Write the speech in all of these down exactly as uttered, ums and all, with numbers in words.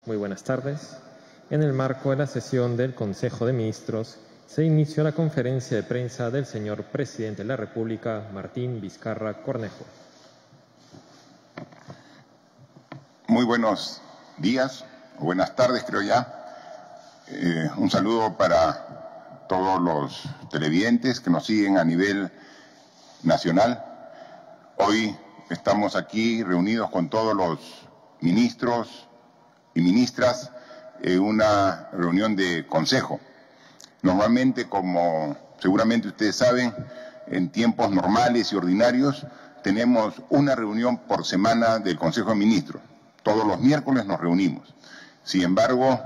Muy buenas tardes. En el marco de la sesión del Consejo de Ministros, se inició la conferencia de prensa del señor Presidente de la República, Martín Vizcarra Cornejo. Muy buenos días, o buenas tardes creo ya. Eh, un saludo para todos los televidentes que nos siguen a nivel nacional. Hoy estamos aquí reunidos con todos los ministros y ministras en una reunión de consejo. Normalmente, como seguramente ustedes saben, en tiempos normales y ordinarios tenemos una reunión por semana del Consejo de Ministros. Todos los miércoles nos reunimos. Sin embargo,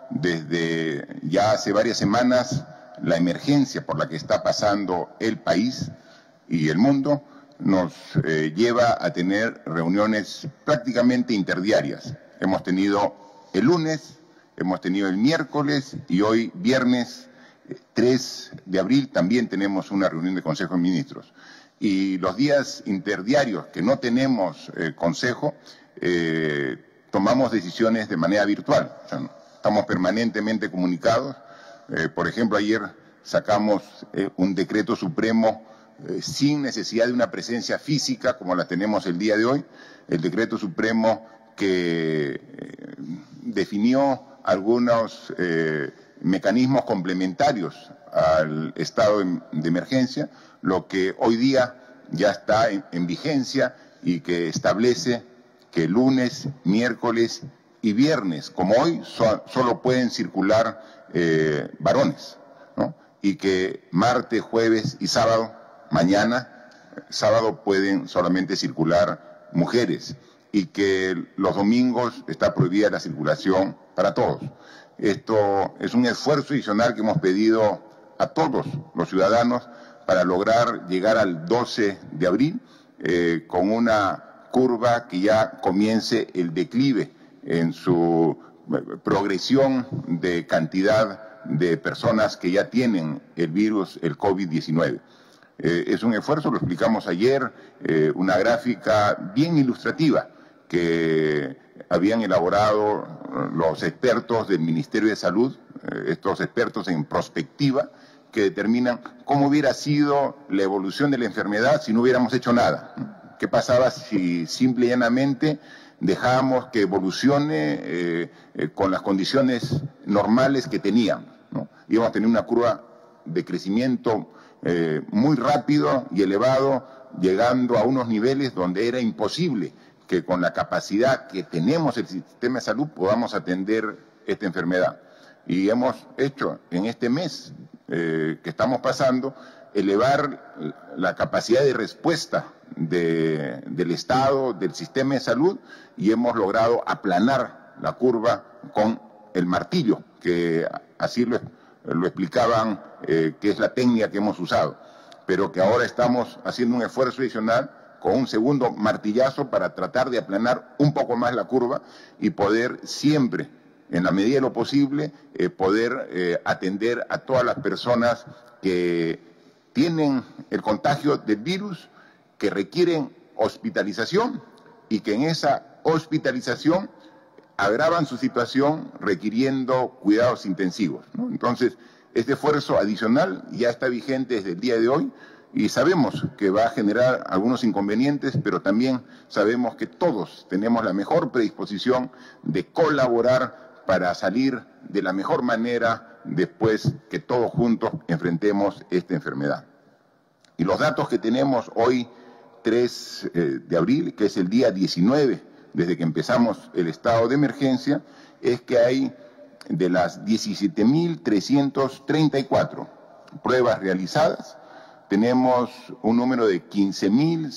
desde ya hace varias semanas, la emergencia por la que está pasando el país y el mundo nos eh, lleva a tener reuniones prácticamente interdiarias. Hemos tenido el lunes, hemos tenido el miércoles y hoy, viernes tres de abril, también tenemos una reunión de Consejo de Ministros. Y los días interdiarios que no tenemos eh, consejo, eh, tomamos decisiones de manera virtual. O sea, estamos permanentemente comunicados. Eh, por ejemplo, ayer sacamos eh, un decreto supremo eh, sin necesidad de una presencia física como la tenemos el día de hoy. El decreto supremo que eh, definió algunos eh, mecanismos complementarios al estado de, de emergencia, lo que hoy día ya está en, en vigencia y que establece que lunes, miércoles y viernes, como hoy, so, solo pueden circular eh, varones, ¿no? Y que martes, jueves y sábado, mañana, sábado pueden solamente circular mujeres y que los domingos está prohibida la circulación para todos. Esto es un esfuerzo adicional que hemos pedido a todos los ciudadanos para lograr llegar al doce de abril eh, con una curva que ya comience el declive en su progresión de cantidad de personas que ya tienen el virus, el COVID diecinueve. Eh, es un esfuerzo, lo explicamos ayer, eh, una gráfica bien ilustrativa que habían elaborado los expertos del Ministerio de Salud, eh, estos expertos en prospectiva, que determinan cómo hubiera sido la evolución de la enfermedad si no hubiéramos hecho nada. ¿Qué pasaba si simple y llanamente dejábamos que evolucione eh, eh, con las condiciones normales que teníamos, ¿no? Íbamos a tener una curva de crecimiento eh, muy rápido y elevado, llegando a unos niveles donde era imposible que con la capacidad que tenemos el sistema de salud podamos atender esta enfermedad. Y hemos hecho en este mes eh, que estamos pasando, elevar la capacidad de respuesta de, del Estado, del sistema de salud, y hemos logrado aplanar la curva con el martillo, que así lo, lo explicaban, eh, que es la técnica que hemos usado, pero que ahora estamos haciendo un esfuerzo adicional con un segundo martillazo para tratar de aplanar un poco más la curva y poder siempre, en la medida de lo posible, eh, poder eh, atender a todas las personas que tienen el contagio del virus, que requieren hospitalización y que en esa hospitalización agravan su situación requiriendo cuidados intensivos, ¿no? Entonces, este esfuerzo adicional ya está vigente desde el día de hoy y sabemos que va a generar algunos inconvenientes, pero también sabemos que todos tenemos la mejor predisposición de colaborar para salir de la mejor manera después que todos juntos enfrentemos esta enfermedad. Y los datos que tenemos hoy, tres de abril, que es el día diecinueve, desde que empezamos el estado de emergencia, es que hay de las diecisiete mil trescientas treinta y cuatro pruebas realizadas, tenemos un número de quince mil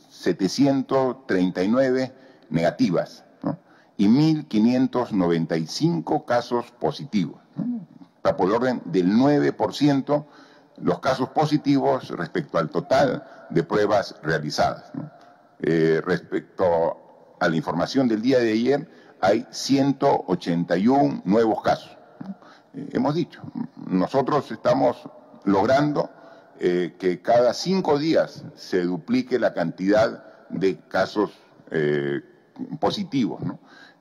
setecientos treinta y nueve negativas, ¿no? Y mil quinientos noventa y cinco casos positivos, ¿no? Está por el orden del nueve por ciento los casos positivos respecto al total de pruebas realizadas, ¿no? Eh, respecto a la información del día de ayer, hay ciento ochenta y uno nuevos casos, ¿no? Eh, hemos dicho, nosotros estamos logrando eh, que cada cinco días se duplique la cantidad de casos eh, positivos, ¿no?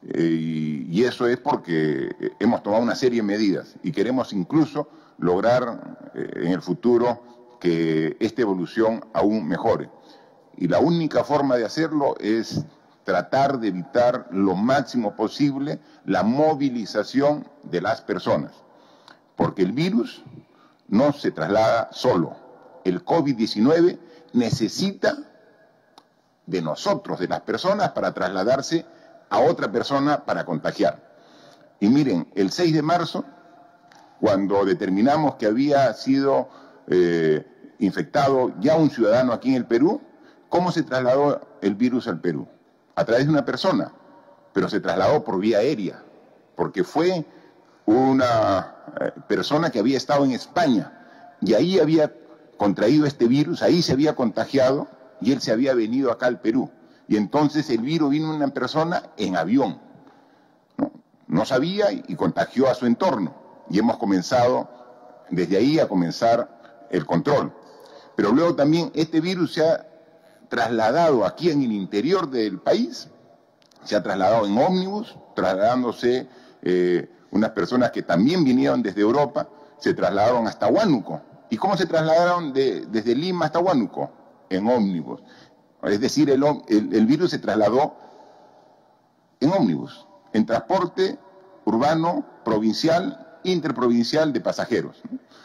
Eh, y, y eso es porque hemos tomado una serie de medidas y queremos incluso lograr eh, en el futuro que esta evolución aún mejore. Y la única forma de hacerlo es tratar de evitar lo máximo posible la movilización de las personas, porque el virus no se traslada solo. El COVID diecinueve necesita de nosotros, de las personas, para trasladarse a otra persona para contagiar. Y miren, el seis de marzo, cuando determinamos que había sido eh, infectado ya un ciudadano aquí en el Perú, ¿cómo se trasladó el virus al Perú? A través de una persona, pero se trasladó por vía aérea, porque fue una eh, persona que había estado en España y ahí había contraído este virus, ahí se había contagiado y él se había venido acá al Perú. Y entonces el virus vino a una persona en avión, ¿no? No sabía y contagió a su entorno. Y hemos comenzado desde ahí a comenzar el control. Pero luego también este virus se ha trasladado aquí en el interior del país, se ha trasladado en ómnibus, trasladándose eh, unas personas que también vinieron desde Europa, se trasladaron hasta Huánuco. ¿Y cómo se trasladaron de, desde Lima hasta Huánuco? En ómnibus. Es decir, el, el, el virus se trasladó en ómnibus, en transporte urbano, provincial, interprovincial de pasajeros.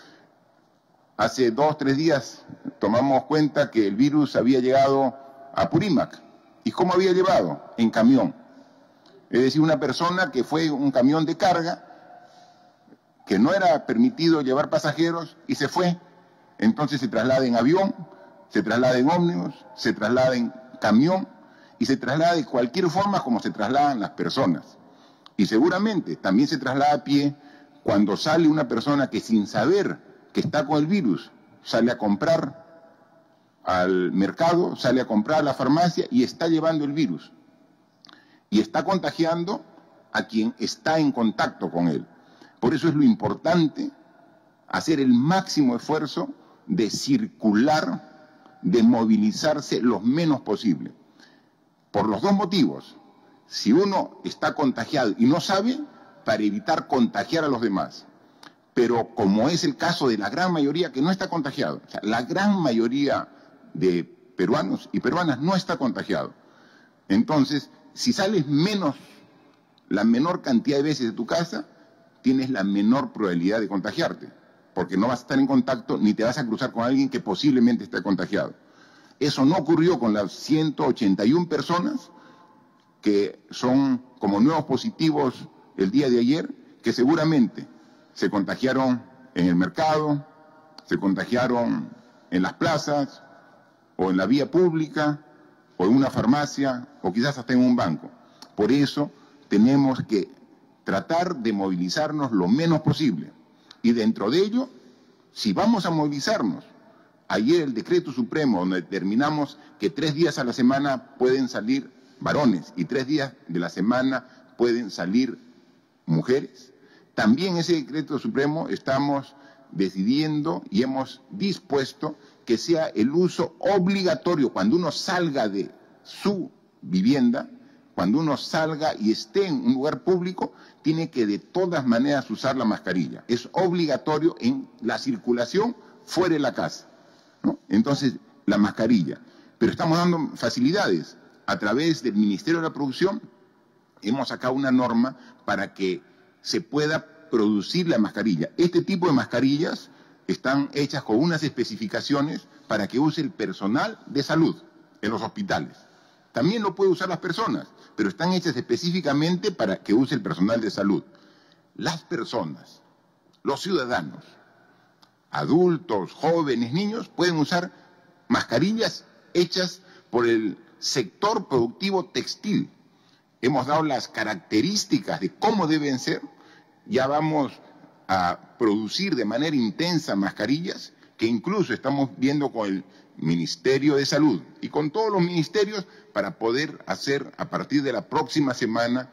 Hace dos, tres días tomamos cuenta que el virus había llegado a Apurímac. ¿Y cómo había llevado? En camión. Es decir, una persona que fue un camión de carga, que no era permitido llevar pasajeros y se fue. Entonces se traslada en avión, se traslada en ómnibus, se traslada en camión y se traslada de cualquier forma como se trasladan las personas. Y seguramente también se traslada a pie cuando sale una persona que sin saber que está con el virus, sale a comprar al mercado, sale a comprar a la farmacia y está llevando el virus. Y está contagiando a quien está en contacto con él. Por eso es lo importante hacer el máximo esfuerzo de circular, de movilizarse lo menos posible. Por los dos motivos. Si uno está contagiado y no sabe, para evitar contagiar a los demás. Pero como es el caso de la gran mayoría que no está contagiado, o sea, la gran mayoría de peruanos y peruanas no está contagiado. Entonces, si sales menos, la menor cantidad de veces de tu casa, tienes la menor probabilidad de contagiarte, porque no vas a estar en contacto ni te vas a cruzar con alguien que posiblemente esté contagiado. Eso no ocurrió con las ciento ochenta y una personas que son como nuevos positivos el día de ayer, que seguramente se contagiaron en el mercado, se contagiaron en las plazas, o en la vía pública, o en una farmacia, o quizás hasta en un banco. Por eso tenemos que tratar de movilizarnos lo menos posible. Y dentro de ello, si vamos a movilizarnos, ayer el decreto supremo donde determinamos que tres días a la semana pueden salir varones y tres días de la semana pueden salir mujeres, también ese decreto supremo estamos decidiendo y hemos dispuesto que sea el uso obligatorio cuando uno salga de su vivienda, cuando uno salga y esté en un lugar público, tiene que de todas maneras usar la mascarilla. Es obligatorio en la circulación fuera de la casa, ¿no? Entonces, la mascarilla. Pero estamos dando facilidades. A través del Ministerio de la Producción hemos sacado una norma para que se pueda producir la mascarilla. Este tipo de mascarillas están hechas con unas especificaciones para que use el personal de salud en los hospitales. También lo pueden usar las personas, pero están hechas específicamente para que use el personal de salud. Las personas, los ciudadanos, adultos, jóvenes, niños, pueden usar mascarillas hechas por el sector productivo textil. Hemos dado las características de cómo deben ser. Ya vamos a producir de manera intensa mascarillas que incluso estamos viendo con el Ministerio de Salud y con todos los ministerios para poder hacer a partir de la próxima semana,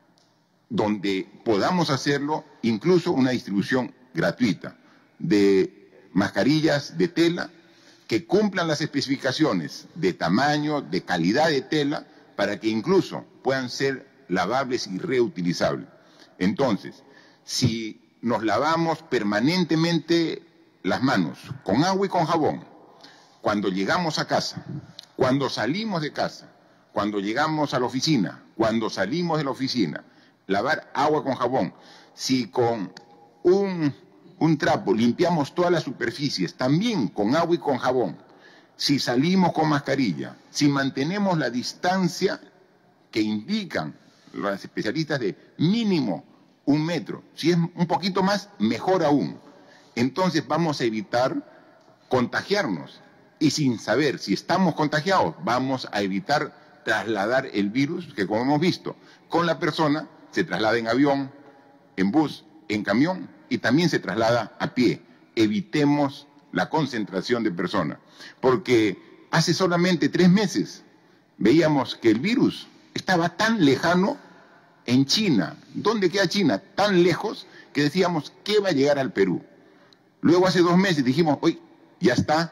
donde podamos hacerlo, incluso una distribución gratuita de mascarillas de tela que cumplan las especificaciones de tamaño, de calidad de tela, para que incluso puedan ser lavables y reutilizables. Entonces, si nos lavamos permanentemente las manos con agua y con jabón, cuando llegamos a casa, cuando salimos de casa, cuando llegamos a la oficina, cuando salimos de la oficina, lavar agua con jabón, si con un, un trapo limpiamos todas las superficies, también con agua y con jabón, si salimos con mascarilla, si mantenemos la distancia que indican los especialistas de mínimo un metro, si es un poquito más, mejor aún. Entonces vamos a evitar contagiarnos y sin saber si estamos contagiados, vamos a evitar trasladar el virus que, como hemos visto, con la persona se traslada en avión, en bus, en camión y también se traslada a pie. Evitemos la concentración de personas, porque hace solamente tres meses veíamos que el virus estaba tan lejano en China. ¿Dónde queda China? Tan lejos que decíamos, ¿qué va a llegar al Perú? Luego hace dos meses dijimos, hoy ya está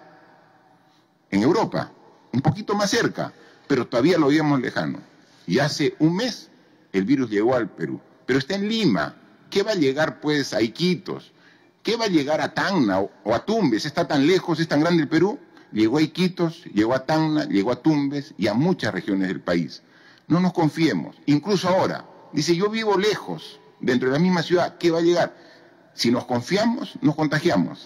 en Europa, un poquito más cerca, pero todavía lo veíamos lejano. Y hace un mes el virus llegó al Perú, pero está en Lima. ¿Qué va a llegar pues a Iquitos? ¿Qué va a llegar a Tacna o a Tumbes? ¿Está tan lejos, es tan grande el Perú? Llegó a Iquitos, llegó a Tacna, llegó a Tumbes y a muchas regiones del país. No nos confiemos, incluso ahora. Dice, yo vivo lejos, dentro de la misma ciudad, ¿qué va a llegar? Si nos confiamos, nos contagiamos.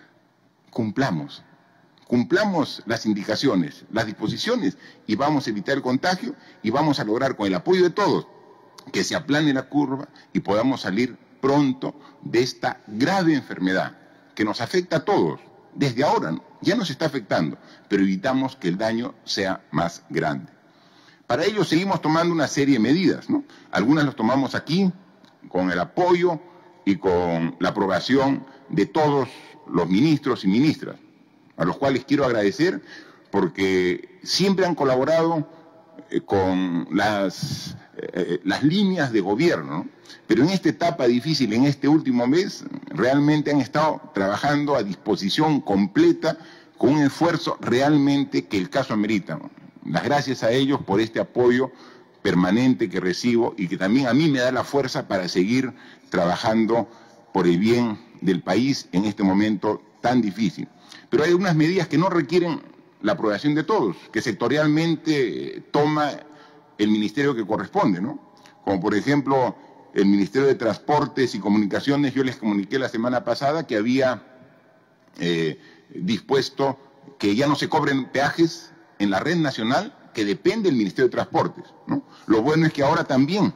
Cumplamos, cumplamos las indicaciones, las disposiciones y vamos a evitar el contagio y vamos a lograr con el apoyo de todos que se aplane la curva y podamos salir pronto de esta grave enfermedad que nos afecta a todos. Desde ahora ya nos está afectando, pero evitamos que el daño sea más grande. Para ello seguimos tomando una serie de medidas, ¿no? Algunas las tomamos aquí con el apoyo y con la aprobación de todos los ministros y ministras, a los cuales quiero agradecer porque siempre han colaborado eh, con las, eh, las líneas de gobierno, ¿no? Pero en esta etapa difícil, en este último mes, realmente han estado trabajando a disposición completa con un esfuerzo realmente que el caso amerita, ¿no? Las gracias a ellos por este apoyo permanente que recibo y que también a mí me da la fuerza para seguir trabajando por el bien del país en este momento tan difícil. Pero hay unas medidas que no requieren la aprobación de todos, que sectorialmente toma el ministerio que corresponde, ¿no? Como por ejemplo el Ministerio de Transportes y Comunicaciones, yo les comuniqué la semana pasada que había eh, dispuesto que ya no se cobren peajes en la red nacional que depende del Ministerio de Transportes, ¿no? Lo bueno es que ahora también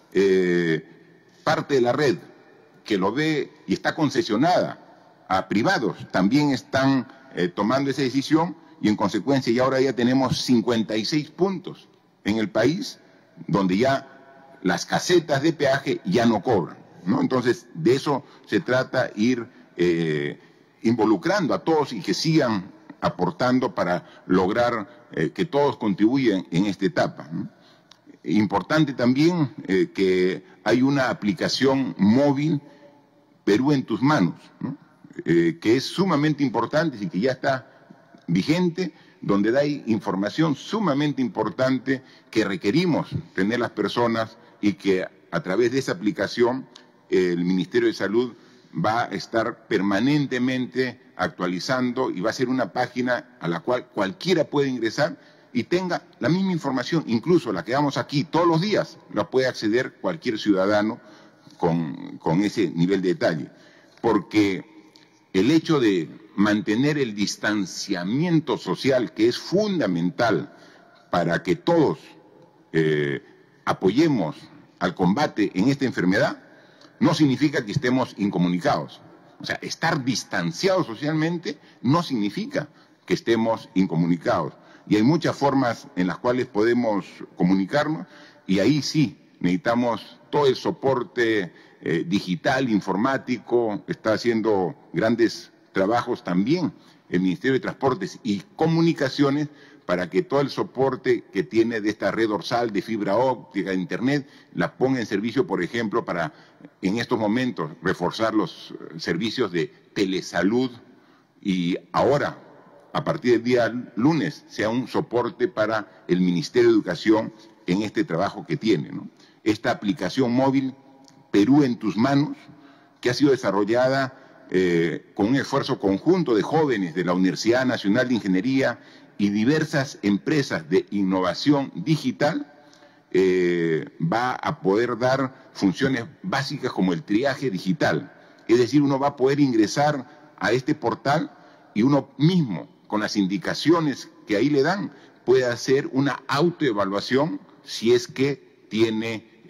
eh, parte de la red que lo ve y está concesionada a privados también están eh, tomando esa decisión y en consecuencia ya ahora ya tenemos cincuenta y seis puntos en el país donde ya las casetas de peaje ya no cobran, ¿no? Entonces de eso se trata, ir eh, involucrando a todos y que sigan aportando para lograr eh, que todos contribuyan en esta etapa, ¿no? Importante también eh, que hay una aplicación móvil Perú en tus manos, ¿no? eh, que es sumamente importante y que ya está vigente, donde da información sumamente importante que requerimos tener las personas y que a través de esa aplicación eh, el Ministerio de Salud va a estar permanentemente actualizando y va a ser una página a la cual cualquiera puede ingresar y tenga la misma información, incluso la que damos aquí todos los días, la puede acceder cualquier ciudadano con, con ese nivel de detalle. Porque el hecho de mantener el distanciamiento social, que es fundamental para que todos eh, apoyemos al combate en esta enfermedad, no significa que estemos incomunicados. O sea, estar distanciados socialmente no significa que estemos incomunicados. Y hay muchas formas en las cuales podemos comunicarnos y ahí sí necesitamos todo el soporte eh, digital, informático, está haciendo grandes trabajos también el Ministerio de Transportes y Comunicaciones para que todo el soporte que tiene de esta red dorsal de fibra óptica, de Internet, la ponga en servicio, por ejemplo, para en estos momentos reforzar los servicios de telesalud y ahora, a partir del día lunes, sea un soporte para el Ministerio de Educación en este trabajo que tiene, ¿no? Esta aplicación móvil, Perú en tus manos, que ha sido desarrollada eh, con un esfuerzo conjunto de jóvenes de la Universidad Nacional de Ingeniería y diversas empresas de innovación digital, eh, va a poder dar funciones básicas como el triaje digital. Es decir, uno va a poder ingresar a este portal y uno mismo, con las indicaciones que ahí le dan, puede hacer una autoevaluación si es que tiene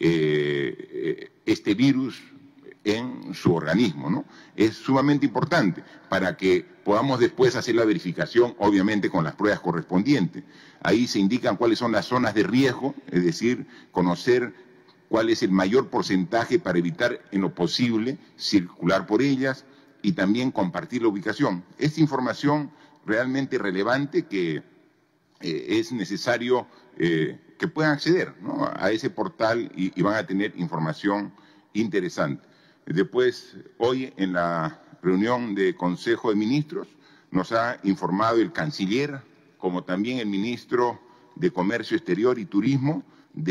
eh, este virus en su organismo, ¿no? Es sumamente importante para que podamos después hacer la verificación, obviamente con las pruebas correspondientes. Ahí se indican cuáles son las zonas de riesgo, es decir, conocer cuál es el mayor porcentaje para evitar en lo posible circular por ellas y también compartir la ubicación. Es información realmente relevante que eh, es necesario eh, que puedan acceder, ¿no?, a ese portal y, y van a tener información interesante. Después, hoy en la reunión de Consejo de Ministros, nos ha informado el canciller, como también el ministro de Comercio Exterior y Turismo,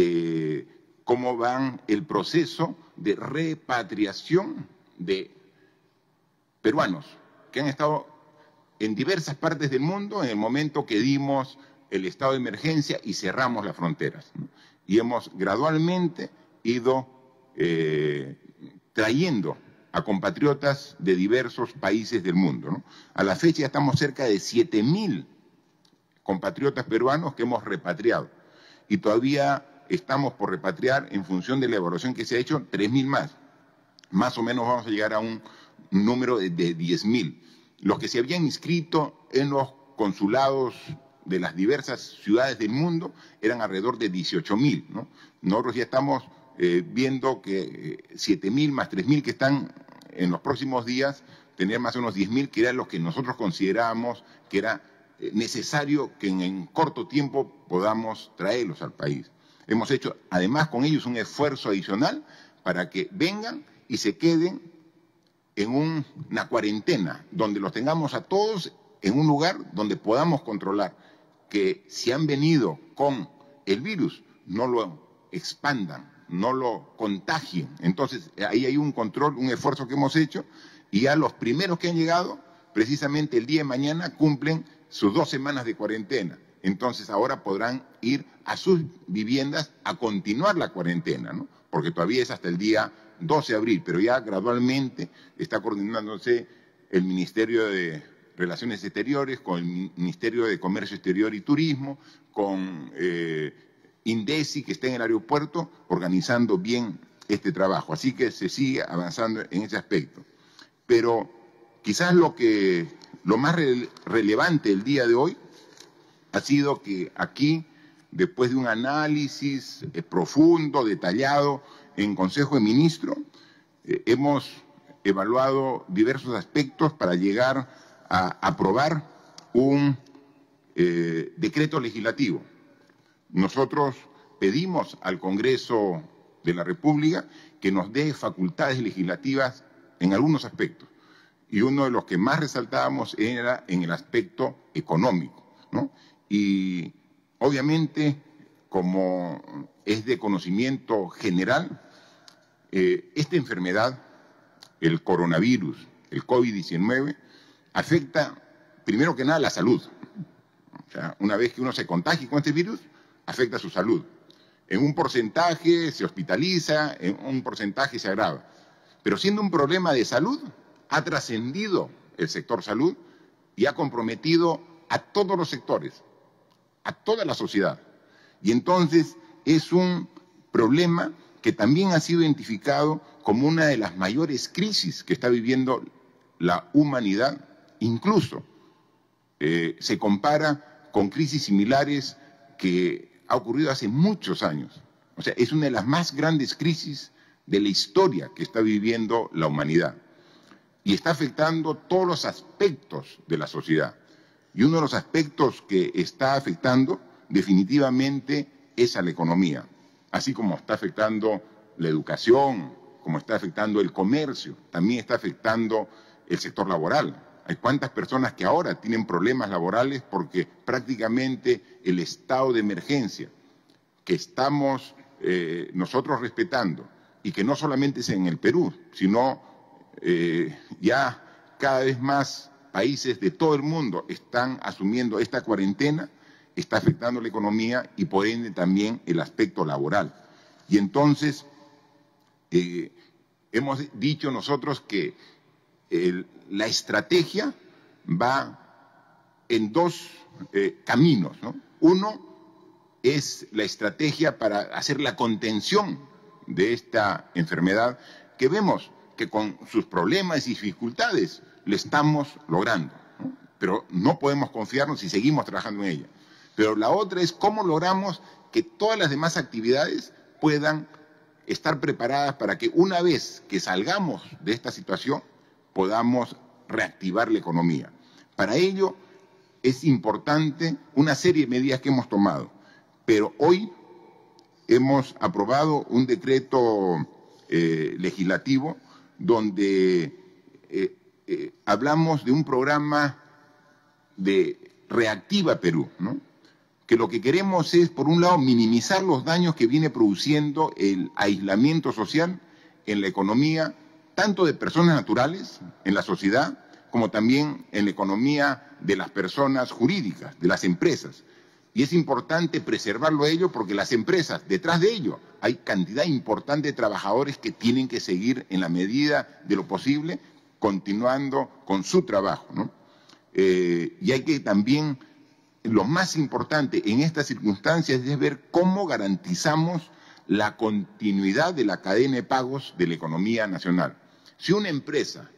de cómo van el proceso de repatriación de peruanos que han estado en diversas partes del mundo en el momento que dimos el estado de emergencia y cerramos las fronteras, ¿no? Y hemos gradualmente ido eh, trayendo a compatriotas de diversos países del mundo, ¿no? A la fecha ya estamos cerca de siete mil compatriotas peruanos que hemos repatriado y todavía estamos por repatriar, en función de la evaluación que se ha hecho, tres mil más. Más o menos vamos a llegar a un número de, de diez mil. Los que se habían inscrito en los consulados de las diversas ciudades del mundo eran alrededor de dieciocho mil, ¿no? Nosotros ya estamos eh, viendo que eh, siete mil más tres mil que están en los próximos días, tener más o menos diez mil, que eran los que nosotros considerábamos que era eh, necesario que en, en corto tiempo podamos traerlos al país. Hemos hecho, además, con ellos un esfuerzo adicional para que vengan y se queden en un, una cuarentena, donde los tengamos a todos en un lugar donde podamos controlar que si han venido con el virus, no lo expandan, no lo contagien. Entonces, ahí hay un control, un esfuerzo que hemos hecho, y ya los primeros que han llegado, precisamente el día de mañana, cumplen sus dos semanas de cuarentena. Entonces, ahora podrán ir a sus viviendas a continuar la cuarentena, ¿no? Porque todavía es hasta el día doce de abril, pero ya gradualmente está coordinándose el Ministerio de Relaciones Exteriores con el Ministerio de Comercio Exterior y Turismo, con eh, INDECI, que está en el aeropuerto, organizando bien este trabajo. Así que se sigue avanzando en ese aspecto. Pero quizás lo, que, lo más re relevante el día de hoy ha sido que aquí, después de un análisis eh, profundo, detallado, en Consejo de Ministros, eh, hemos evaluado diversos aspectos para llegar a aprobar un eh, decreto legislativo. Nosotros pedimos al Congreso de la República que nos dé facultades legislativas en algunos aspectos, y uno de los que más resaltábamos era en el aspecto económico, ¿no? Y obviamente, como es de conocimiento general, eh, esta enfermedad, el coronavirus, el COVID diecinueve, afecta primero que nada la salud. O sea, una vez que uno se contagia con este virus, afecta su salud. En un porcentaje se hospitaliza, en un porcentaje se agrava. Pero siendo un problema de salud, ha trascendido el sector salud y ha comprometido a todos los sectores, a toda la sociedad. Y entonces es un problema que también ha sido identificado como una de las mayores crisis que está viviendo la humanidad. Incluso eh, se compara con crisis similares que ha ocurrido hace muchos años. O sea, es una de las más grandes crisis de la historia que está viviendo la humanidad. Y está afectando todos los aspectos de la sociedad. Y uno de los aspectos que está afectando definitivamente es a la economía, así como está afectando la educación, como está afectando el comercio, también está afectando el sector laboral. Hay cuántas personas que ahora tienen problemas laborales porque prácticamente el estado de emergencia que estamos eh, nosotros respetando, y que no solamente es en el Perú, sino eh, ya cada vez más países de todo el mundo están asumiendo esta cuarentena, está afectando la economía y por ende también el aspecto laboral. Y entonces eh, hemos dicho nosotros que el, la estrategia va en dos eh, caminos, ¿no? Uno es la estrategia para hacer la contención de esta enfermedad, que vemos que con sus problemas y dificultades le estamos logrando, ¿no? Pero no podemos confiarnos si seguimos trabajando en ella. Pero la otra es cómo logramos que todas las demás actividades puedan estar preparadas para que una vez que salgamos de esta situación podamos reactivar la economía. Para ello es importante una serie de medidas que hemos tomado, pero hoy hemos aprobado un decreto eh, legislativo donde eh, eh, hablamos de un programa de Reactiva Perú, ¿no? Que lo que queremos es, por un lado, minimizar los daños que viene produciendo el aislamiento social en la economía, tanto de personas naturales, en la sociedad, como también en la economía de las personas jurídicas, de las empresas. Y es importante preservarlo a ello porque las empresas, detrás de ello, hay cantidad importante de trabajadores que tienen que seguir en la medida de lo posible, continuando con su trabajo, ¿no? Eh, y hay que también, lo más importante en estas circunstancias es ver cómo garantizamos la continuidad de la cadena de pagos de la economía nacional. Si una empresa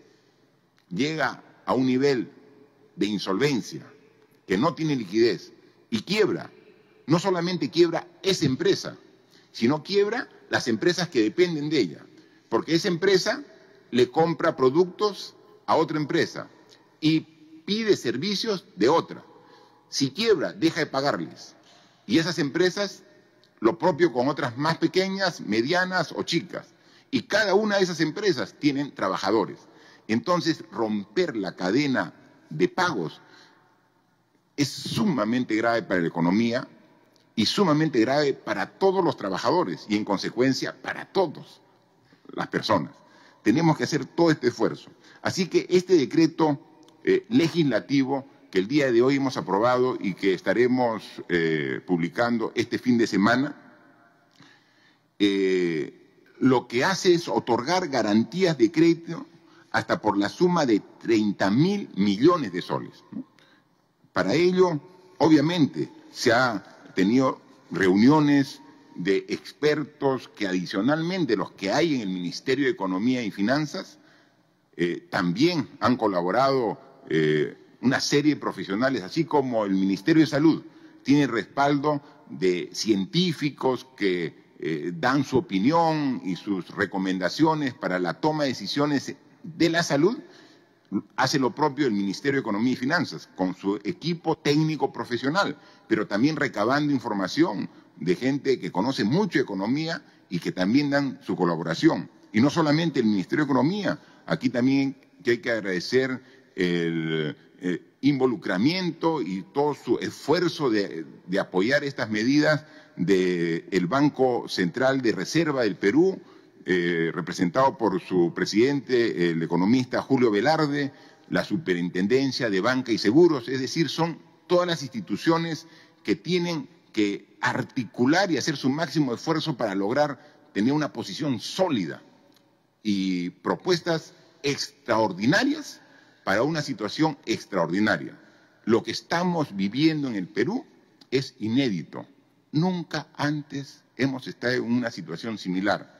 llega a un nivel de insolvencia, que no tiene liquidez y quiebra, no solamente quiebra esa empresa, sino quiebra las empresas que dependen de ella, porque esa empresa le compra productos a otra empresa y pide servicios de otra. Si quiebra, deja de pagarles. Y esas empresas, lo propio con otras más pequeñas, medianas o chicas. Y cada una de esas empresas tienen trabajadores. Entonces, romper la cadena de pagos es sumamente grave para la economía y sumamente grave para todos los trabajadores y, en consecuencia, para todas las personas. Tenemos que hacer todo este esfuerzo. Así que este decreto eh, legislativo que el día de hoy hemos aprobado y que estaremos eh, publicando este fin de semana, eh, lo que hace es otorgar garantías de crédito hasta por la suma de treinta mil millones de soles, ¿no? Para ello, obviamente, se ha tenido reuniones de expertos que adicionalmente los que hay en el Ministerio de Economía y Finanzas, eh, también han colaborado eh, una serie de profesionales, así como el Ministerio de Salud tiene respaldo de científicos que eh, dan su opinión y sus recomendaciones para la toma de decisiones de la salud. Hace lo propio el Ministerio de Economía y Finanzas, con su equipo técnico profesional, pero también recabando información de gente que conoce mucho economía y que también dan su colaboración. Y no solamente el Ministerio de Economía, aquí también que hay que agradecer el eh, involucramiento y todo su esfuerzo de, de apoyar estas medidas del Banco Central de Reserva del Perú, Eh, representado por su presidente, el economista Julio Velarde, la Superintendencia de Banca y Seguros, es decir, son todas las instituciones que tienen que articular y hacer su máximo esfuerzo para lograr tener una posición sólida y propuestas extraordinarias para una situación extraordinaria. Lo que estamos viviendo en el Perú es inédito. Nunca antes hemos estado en una situación similar.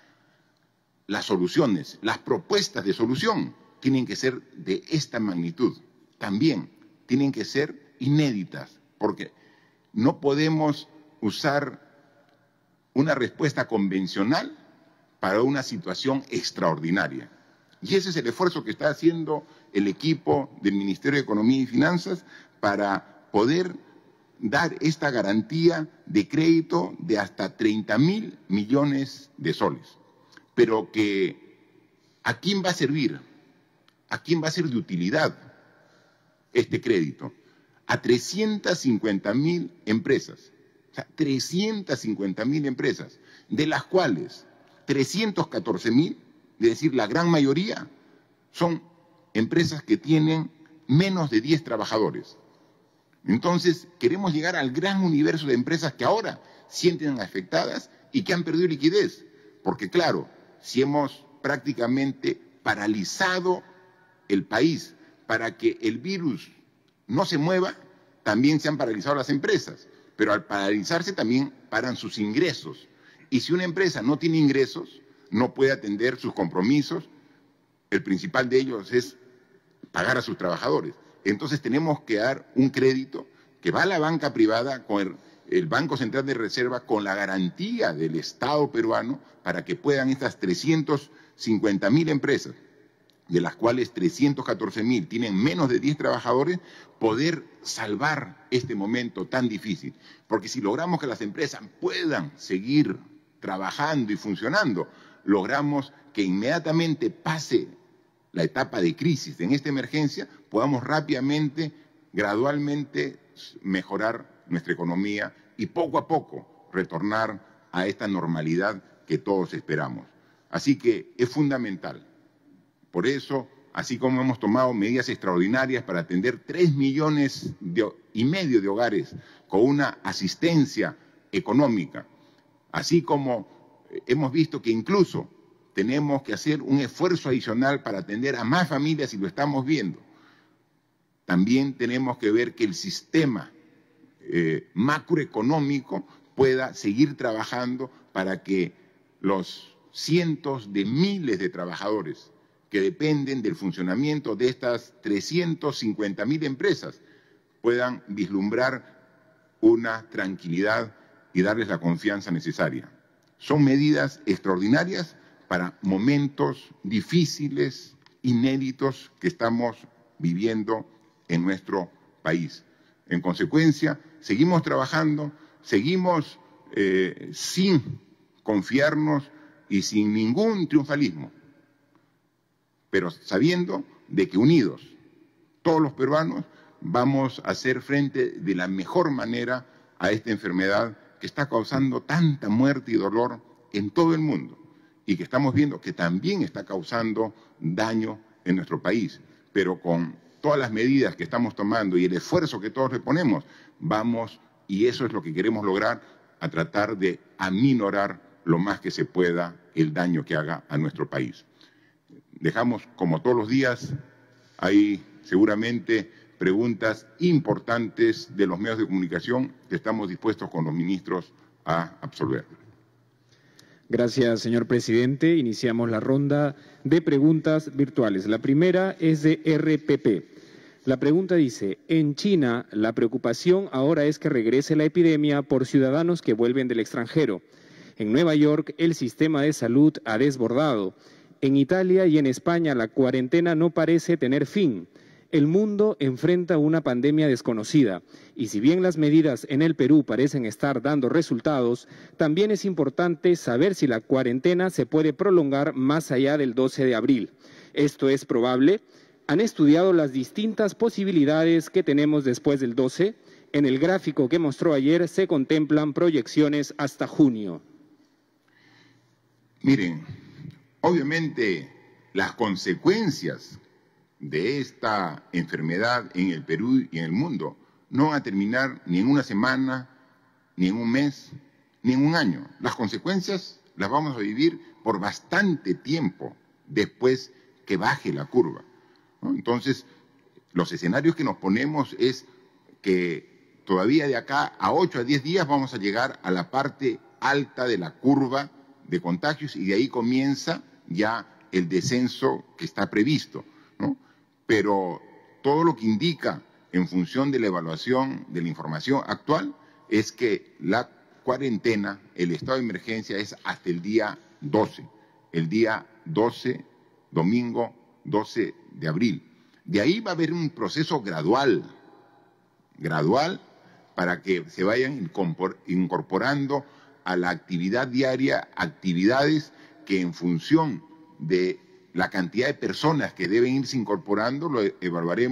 Las soluciones, las propuestas de solución tienen que ser de esta magnitud. También tienen que ser inéditas, porque no podemos usar una respuesta convencional para una situación extraordinaria. Y ese es el esfuerzo que está haciendo el equipo del Ministerio de Economía y Finanzas para poder dar esta garantía de crédito de hasta treinta mil millones de soles. Pero que, ¿a quién va a servir? ¿A quién va a ser de utilidad este crédito? A trescientas cincuenta mil empresas. sea, trescientas cincuenta mil empresas, de las cuales trescientos catorce mil, es decir, la gran mayoría, son empresas que tienen menos de diez trabajadores. Entonces, queremos llegar al gran universo de empresas que ahora sienten afectadas y que han perdido liquidez. Porque, claro, si hemos prácticamente paralizado el país para que el virus no se mueva, también se han paralizado las empresas. Pero al paralizarse también paran sus ingresos. Y si una empresa no tiene ingresos, no puede atender sus compromisos. El principal de ellos es pagar a sus trabajadores. Entonces tenemos que dar un crédito que va a la banca privada con el, el Banco Central de Reserva con la garantía del Estado peruano para que puedan estas trescientas cincuenta mil empresas, de las cuales trescientos catorce mil tienen menos de diez trabajadores, poder salvar este momento tan difícil. Porque si logramos que las empresas puedan seguir trabajando y funcionando, logramos que inmediatamente pase la etapa de crisis en esta emergencia, podamos rápidamente, gradualmente mejorar nuestra economía y poco a poco retornar a esta normalidad que todos esperamos. Así que es fundamental. Por eso, así como hemos tomado medidas extraordinarias para atender tres millones de, y medio de hogares con una asistencia económica, así como hemos visto que incluso tenemos que hacer un esfuerzo adicional para atender a más familias y lo estamos viendo. También tenemos que ver que el sistema eh, macroeconómico pueda seguir trabajando para que los cientos de miles de trabajadores que dependen del funcionamiento de estas trescientas cincuenta mil empresas puedan vislumbrar una tranquilidad y darles la confianza necesaria. Son medidas extraordinarias para momentos difíciles, inéditos que estamos viviendo en nuestro país. En consecuencia, seguimos trabajando, seguimos eh, sin confiarnos y sin ningún triunfalismo, pero sabiendo de que unidos, todos los peruanos, vamos a hacer frente de la mejor manera a esta enfermedad que está causando tanta muerte y dolor en todo el mundo y que estamos viendo que también está causando daño en nuestro país, pero con todas las medidas que estamos tomando y el esfuerzo que todos le ponemos, vamos, y eso es lo que queremos lograr, a tratar de aminorar lo más que se pueda el daño que haga a nuestro país. Dejamos, como todos los días, hay seguramente preguntas importantes de los medios de comunicación que estamos dispuestos con los ministros a absolver. Gracias, señor presidente. Iniciamos la ronda de preguntas virtuales. La primera es de R P P. La pregunta dice, en China la preocupación ahora es que regrese la epidemia por ciudadanos que vuelven del extranjero. En Nueva York el sistema de salud ha desbordado. En Italia y en España la cuarentena no parece tener fin. El mundo enfrenta una pandemia desconocida y si bien las medidas en el Perú parecen estar dando resultados, también es importante saber si la cuarentena se puede prolongar más allá del doce de abril. ¿Esto es probable? ¿Han estudiado las distintas posibilidades que tenemos después del doce? En el gráfico que mostró ayer se contemplan proyecciones hasta junio. Miren, obviamente las consecuencias de esta enfermedad en el Perú y en el mundo no van a terminar ni en una semana, ni en un mes, ni en un año. Las consecuencias las vamos a vivir por bastante tiempo después que baje la curva, ¿no? Entonces, los escenarios que nos ponemos es que todavía de acá a ocho a diez días vamos a llegar a la parte alta de la curva de contagios y de ahí comienza ya el descenso que está previsto, ¿no? Pero todo lo que indica en función de la evaluación de la información actual es que la cuarentena, el estado de emergencia es hasta el día doce, el día doce, domingo doce de abril. De ahí va a haber un proceso gradual, gradual, para que se vayan incorporando a la actividad diaria, actividades que en función de la cantidad de personas que deben irse incorporando, lo evaluaremos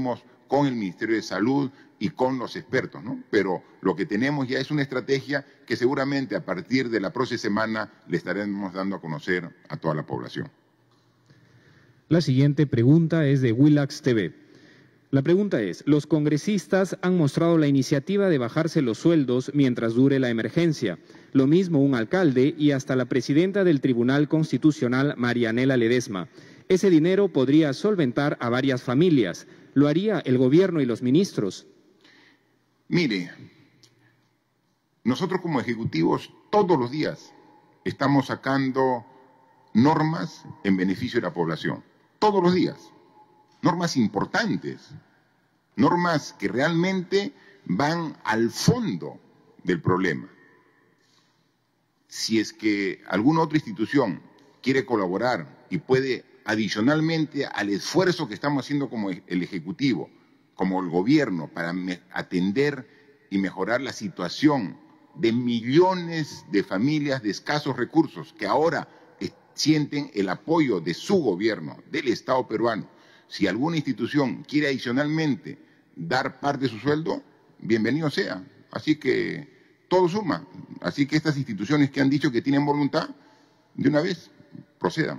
con el Ministerio de Salud y con los expertos, ¿no? Pero lo que tenemos ya es una estrategia que seguramente a partir de la próxima semana le estaremos dando a conocer a toda la población. La siguiente pregunta es de Willax T V. La pregunta es, los congresistas han mostrado la iniciativa de bajarse los sueldos mientras dure la emergencia. Lo mismo un alcalde y hasta la presidenta del Tribunal Constitucional, Marianela Ledesma. Ese dinero podría solventar a varias familias. ¿Lo haría el gobierno y los ministros? Mire, nosotros como ejecutivos todos los días estamos sacando normas en beneficio de la población. Todos los días. Normas importantes, normas que realmente van al fondo del problema. Si es que alguna otra institución quiere colaborar y puede, adicionalmente al esfuerzo que estamos haciendo como el Ejecutivo, como el Gobierno, para atender y mejorar la situación de millones de familias de escasos recursos que ahora sienten el apoyo de su gobierno, del Estado peruano. Si alguna institución quiere adicionalmente dar parte de su sueldo, bienvenido sea. Así que todo suma. Así que estas instituciones que han dicho que tienen voluntad, de una vez procedan.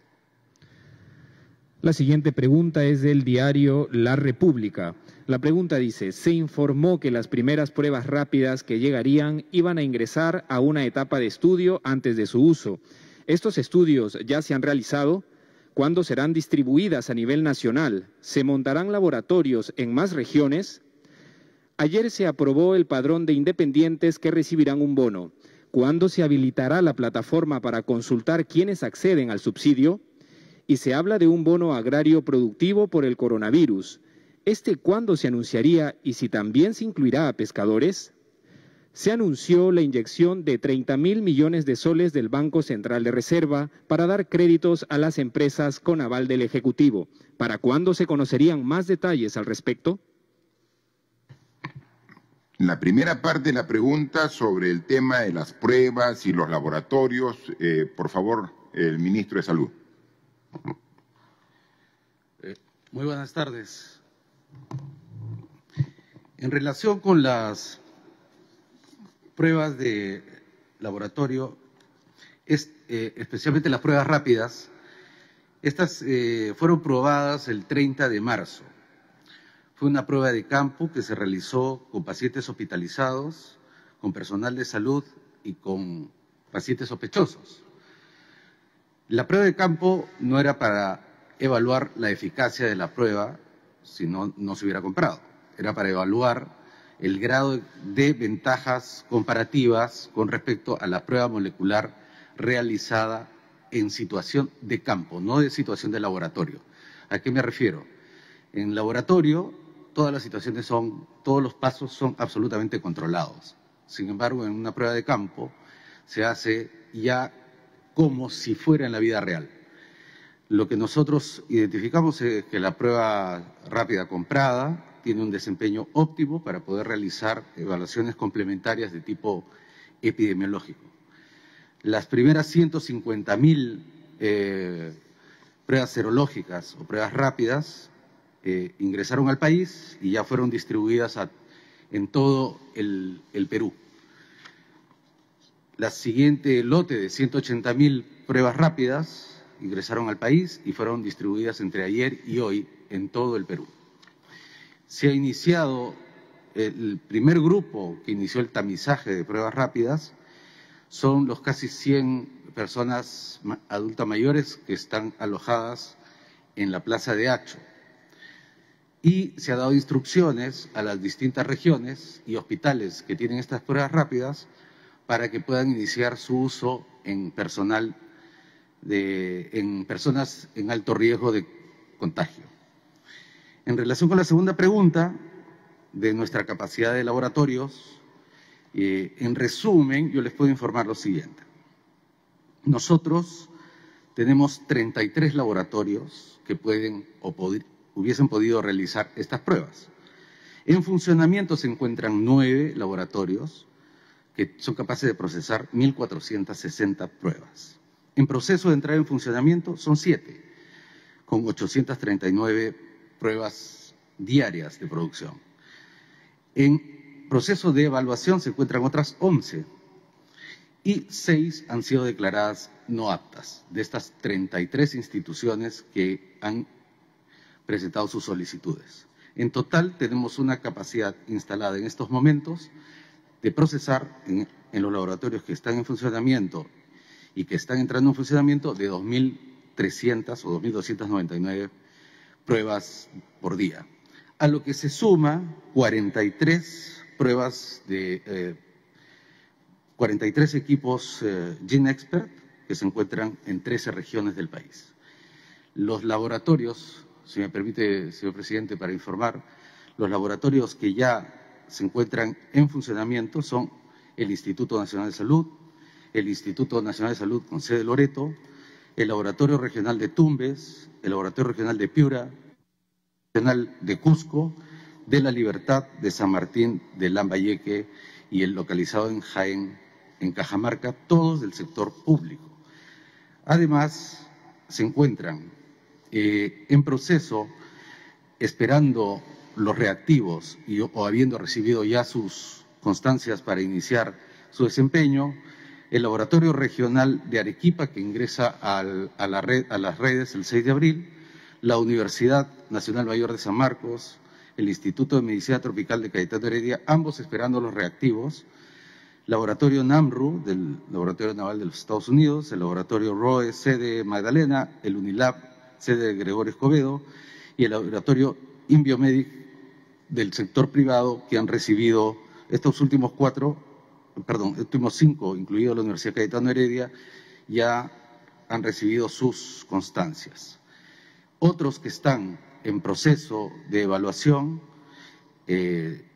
La siguiente pregunta es del diario La República. La pregunta dice, se informó que las primeras pruebas rápidas que llegarían iban a ingresar a una etapa de estudio antes de su uso. ¿Estos estudios ya se han realizado? ¿Cuándo serán distribuidas a nivel nacional? ¿Se montarán laboratorios en más regiones? Ayer se aprobó el padrón de independientes que recibirán un bono. ¿Cuándo se habilitará la plataforma para consultar quiénes acceden al subsidio? Y se habla de un bono agrario productivo por el coronavirus. ¿Este cuándo se anunciaría y si también se incluirá a pescadores? Se anunció la inyección de treinta mil millones de soles del Banco Central de Reserva para dar créditos a las empresas con aval del Ejecutivo. ¿Para cuándo se conocerían más detalles al respecto? La primera parte de la pregunta sobre el tema de las pruebas y los laboratorios, eh, por favor, el ministro de Salud. Eh, muy buenas tardes. En relación con las pruebas de laboratorio, es, eh, especialmente las pruebas rápidas, estas eh, fueron probadas el treinta de marzo. Fue una prueba de campo que se realizó con pacientes hospitalizados, con personal de salud y con pacientes sospechosos. La prueba de campo no era para evaluar la eficacia de la prueba, si no, no se hubiera comprado. Era para evaluar el grado de ventajas comparativas con respecto a la prueba molecular realizada en situación de campo, no de situación de laboratorio. ¿A qué me refiero? En laboratorio, todas las situaciones son, todos los pasos son absolutamente controlados. Sin embargo, en una prueba de campo se hace ya como si fuera en la vida real. Lo que nosotros identificamos es que la prueba rápida comprada tiene un desempeño óptimo para poder realizar evaluaciones complementarias de tipo epidemiológico. Las primeras ciento cincuenta mil eh, pruebas serológicas o pruebas rápidas eh, ingresaron al país y ya fueron distribuidas a, en todo el, el Perú. La siguiente lote de ciento ochenta mil pruebas rápidas ingresaron al país y fueron distribuidas entre ayer y hoy en todo el Perú. Se ha iniciado el primer grupo que inició el tamizaje de pruebas rápidas, son los casi cien personas adultas mayores que están alojadas en la Plaza de Hacho. Y se ha dado instrucciones a las distintas regiones y hospitales que tienen estas pruebas rápidas para que puedan iniciar su uso en personal, de, en personas en alto riesgo de contagio. En relación con la segunda pregunta de nuestra capacidad de laboratorios, eh, en resumen, yo les puedo informar lo siguiente. Nosotros tenemos treinta y tres laboratorios que pueden o pod- hubiesen podido realizar estas pruebas. En funcionamiento se encuentran nueve laboratorios que son capaces de procesar mil cuatrocientas sesenta pruebas. En proceso de entrar en funcionamiento son siete, con ochocientas treinta y nueve pruebas diarias de producción. En proceso de evaluación se encuentran otras once y seis han sido declaradas no aptas de estas treinta y tres instituciones que han presentado sus solicitudes. En total tenemos una capacidad instalada en estos momentos de procesar en, en los laboratorios que están en funcionamiento y que están entrando en funcionamiento de dos mil trescientas o dos mil doscientas noventa y nueve pruebas por día, a lo que se suma cuarenta y tres pruebas de eh, cuarenta y tres equipos eh, GeneXpert que se encuentran en trece regiones del país. Los laboratorios, si me permite, señor presidente, para informar, los laboratorios que ya se encuentran en funcionamiento son el Instituto Nacional de Salud, el Instituto Nacional de Salud con sede Loreto, el Laboratorio Regional de Tumbes, el Laboratorio Regional de Piura, el Regional de Cusco, de La Libertad, de San Martín, de Lambayeque y el localizado en Jaén, en Cajamarca, todos del sector público. Además, se encuentran eh, en proceso, esperando los reactivos y, o habiendo recibido ya sus constancias para iniciar su desempeño, el Laboratorio Regional de Arequipa, que ingresa al, a, la red, a las redes el seis de abril, la Universidad Nacional Mayor de San Marcos, el Instituto de Medicina Tropical de Cayetano Heredia, ambos esperando los reactivos, Laboratorio NAMRU, del Laboratorio Naval de los Estados Unidos, el Laboratorio R O E, sede Magdalena, el UNILAB, sede de Gregorio Escobedo, y el Laboratorio Inbiomedic del sector privado, que han recibido estos últimos cuatro, perdón, estos últimos cinco, incluido la Universidad Cayetano Heredia, ya han recibido sus constancias. Otros que están en proceso de evaluación eh,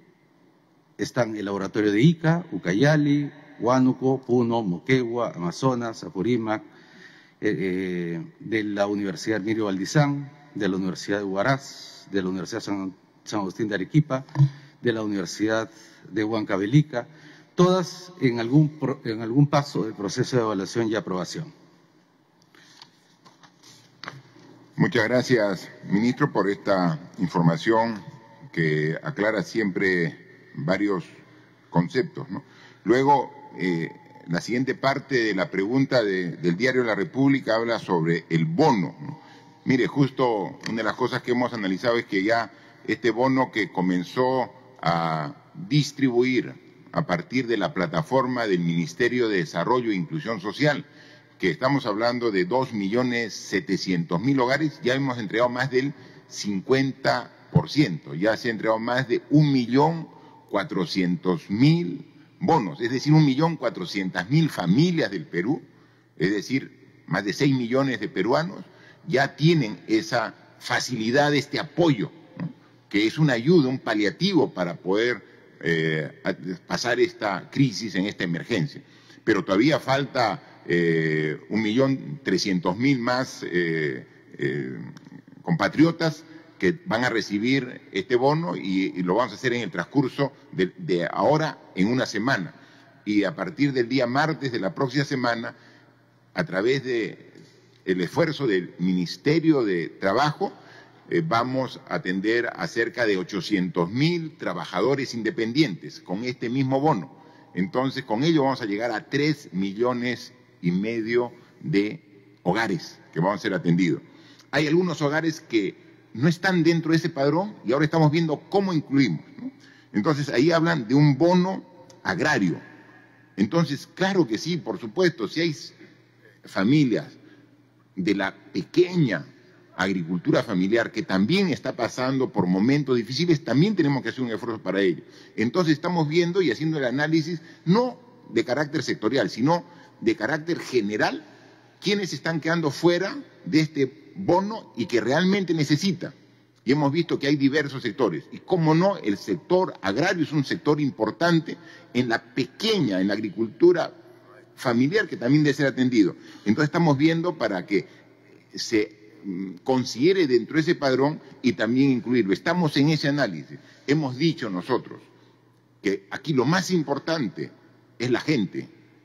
están el laboratorio de Ica, Ucayali, Huánuco, Puno, Moquegua, Amazonas, Apurímac, eh, eh, de la Universidad Hermilio Valdizán, de la Universidad de Huaraz, de la Universidad San, San Agustín de Arequipa, de la Universidad de Huancavelica, todas en algún, en algún paso del proceso de evaluación y aprobación. Muchas gracias, ministro, por esta información que aclara siempre varios conceptos, ¿no? Luego, eh, la siguiente parte de la pregunta de, del diario La República habla sobre el bono, ¿no? Mire, justo una de las cosas que hemos analizado es que ya este bono que comenzó a distribuir a partir de la plataforma del Ministerio de Desarrollo e Inclusión Social, que estamos hablando de dos millones setecientos mil hogares, ya hemos entregado más del cincuenta por ciento, ya se ha entregado más de un millón cuatrocientos mil bonos, es decir, un millón cuatrocientas mil familias del Perú, es decir, más de seis millones de peruanos, ya tienen esa facilidad, este apoyo, ¿no? Que es una ayuda, un paliativo para poder eh, pasar esta crisis, en esta emergencia. Pero todavía falta eh, un millón trescientos mil más eh, eh, compatriotas que van a recibir este bono y, y lo vamos a hacer en el transcurso de, de ahora en una semana. Y a partir del día martes de la próxima semana, a través de el esfuerzo del Ministerio de Trabajo, eh, vamos a atender a cerca de ochocientos mil trabajadores independientes con este mismo bono. Entonces, con ello vamos a llegar a tres millones y medio de hogares que van a ser atendidos. Hay algunos hogares que no están dentro de ese padrón y ahora estamos viendo cómo incluimos, ¿no? Entonces, ahí hablan de un bono agrario. Entonces, claro que sí, por supuesto, si hay familias de la pequeña agricultura familiar que también está pasando por momentos difíciles, también tenemos que hacer un esfuerzo para ello. Entonces, estamos viendo y haciendo el análisis, no de carácter sectorial, sino de carácter general, quienes están quedando fuera de este bono y que realmente necesita. Y hemos visto que hay diversos sectores. Y cómo no, el sector agrario es un sector importante en la pequeña, en la agricultura familiar, que también debe ser atendido. Entonces estamos viendo para que se considere dentro de ese padrón y también incluirlo. Estamos en ese análisis. Hemos dicho nosotros que aquí lo más importante es la gente,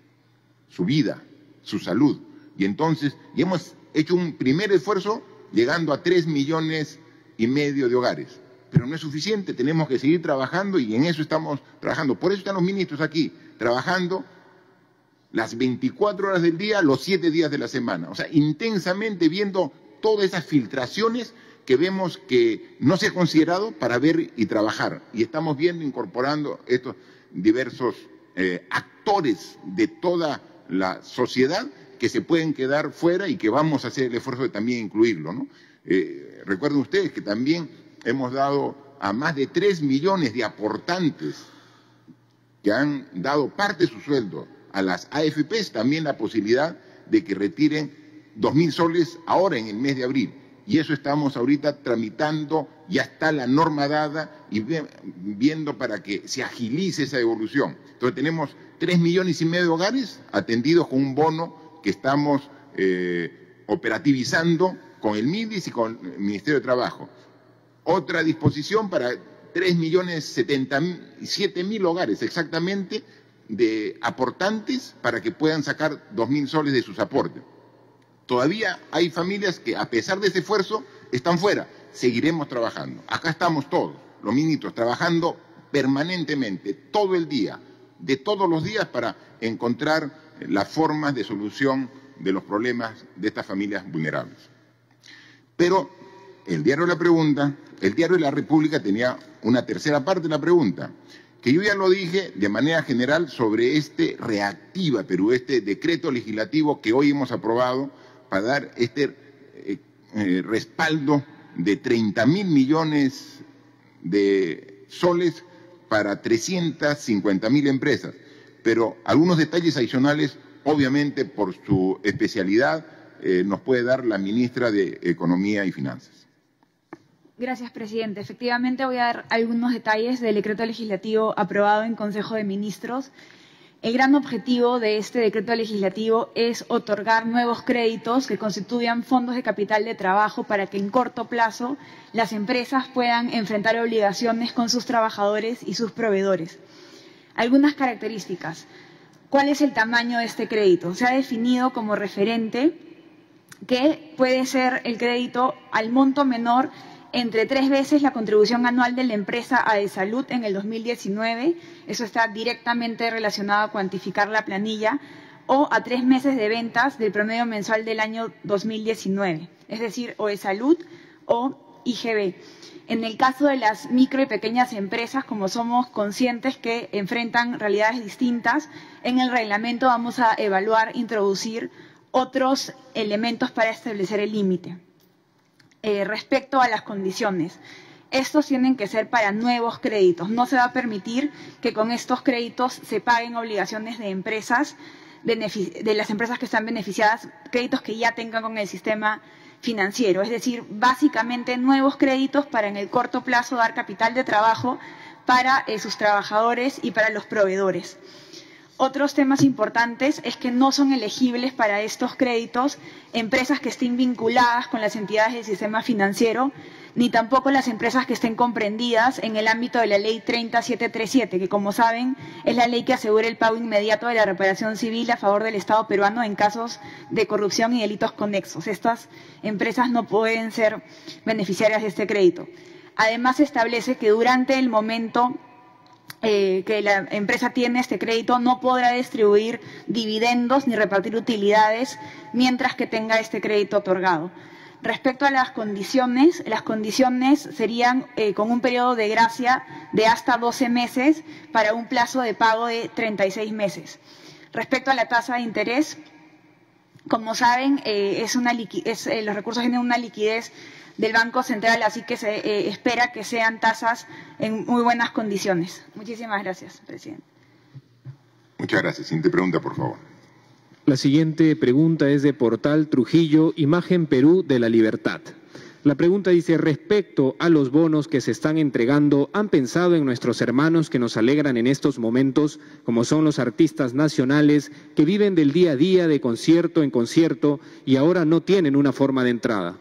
su vida, su salud. Y entonces, y hemos hecho un primer esfuerzo llegando a tres millones y medio de hogares. pero no es suficiente, tenemos que seguir trabajando y en eso estamos trabajando. Por eso están los ministros aquí, trabajando las veinticuatro horas del día, los siete días de la semana. O sea, intensamente viendo todas esas filtraciones que vemos que no se ha considerado para ver y trabajar. Y estamos viendo, incorporando estos diversos eh, actores de toda la sociedad que se pueden quedar fuera y que vamos a hacer el esfuerzo de también incluirlo, ¿no? Eh, recuerden ustedes que también hemos dado a más de tres millones de aportantes que han dado parte de su sueldo a las A F Pes también la posibilidad de que retiren dos mil soles ahora en el mes de abril. Y eso estamos ahorita tramitando, ya está la norma dada y viendo para que se agilice esa evolución. Entonces tenemos tres millones y medio de hogares atendidos con un bono que estamos eh, operativizando con el MIDIS y con el Ministerio de Trabajo. Otra disposición para tres millones setenta y siete mil hogares exactamente de aportantes para que puedan sacar dos mil soles de sus aportes. Todavía hay familias que, a pesar de ese esfuerzo, están fuera. Seguiremos trabajando. Acá estamos todos, los ministros, trabajando permanentemente, todo el día, de todos los días, para encontrar las formas de solución de los problemas de estas familias vulnerables. Pero el diario La Pregunta, el diario de La República tenía una tercera parte de la pregunta, que yo ya lo dije de manera general sobre este Reactiva Perú, este decreto legislativo que hoy hemos aprobado para dar este eh, eh, respaldo de treinta mil millones de soles para trescientas cincuenta mil empresas. Pero algunos detalles adicionales, obviamente por su especialidad, eh, nos puede dar la ministra de Economía y Finanzas. Gracias, presidente. Efectivamente, voy a dar algunos detalles del decreto legislativo aprobado en Consejo de Ministros. El gran objetivo de este decreto legislativo es otorgar nuevos créditos que constituyan fondos de capital de trabajo para que en corto plazo las empresas puedan enfrentar obligaciones con sus trabajadores y sus proveedores. Algunas características. ¿Cuál es el tamaño de este crédito? Se ha definido como referente que puede ser el crédito al monto menor entre tres veces la contribución anual de la empresa a de salud en el dos mil diecinueve, eso está directamente relacionado a cuantificar la planilla, o a tres meses de ventas del promedio mensual del año dos mil diecinueve, es decir, o de salud o I G B. En el caso de las micro y pequeñas empresas, como somos conscientes que enfrentan realidades distintas, en el reglamento vamos a evaluar, introducir otros elementos para establecer el límite. Eh, respecto a las condiciones, estos tienen que ser para nuevos créditos. No se va a permitir que con estos créditos se paguen obligaciones de empresas, de las empresas que están beneficiadas, créditos que ya tengan con el sistema financiero. Es decir, básicamente nuevos créditos para en el corto plazo dar capital de trabajo para eh, sus trabajadores y para los proveedores. Otros temas importantes es que no son elegibles para estos créditos empresas que estén vinculadas con las entidades del sistema financiero, ni tampoco las empresas que estén comprendidas en el ámbito de la ley treinta mil setecientos treinta y siete, que como saben es la ley que asegura el pago inmediato de la reparación civil a favor del Estado peruano en casos de corrupción y delitos conexos. Estas empresas no pueden ser beneficiarias de este crédito. Además, se establece que durante el momento Eh, que la empresa tiene este crédito no podrá distribuir dividendos ni repartir utilidades mientras que tenga este crédito otorgado. Respecto a las condiciones, las condiciones serían eh, con un periodo de gracia de hasta doce meses para un plazo de pago de treinta y seis meses. Respecto a la tasa de interés, como saben, eh, es una es, eh, los recursos tienen una liquidez del Banco Central, así que se eh, espera que sean tasas en muy buenas condiciones. Muchísimas gracias, presidente. Muchas gracias. Siguiente pregunta, por favor. La siguiente pregunta es de Portal Trujillo, Imagen Perú de la Libertad. La pregunta dice, respecto a los bonos que se están entregando, ¿han pensado en nuestros hermanos que nos alegran en estos momentos, como son los artistas nacionales que viven del día a día de concierto en concierto y ahora no tienen una forma de entrada?